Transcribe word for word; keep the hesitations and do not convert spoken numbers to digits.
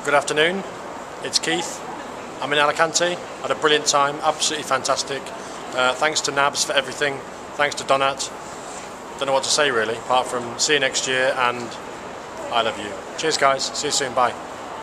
Good afternoon, it's Keith. I'm in Alicante, had a brilliant time, absolutely fantastic. Uh, thanks to NABSS for everything, thanks to Donat. Don't know what to say really, apart from see you next year and I love you. Cheers guys, see you soon, bye.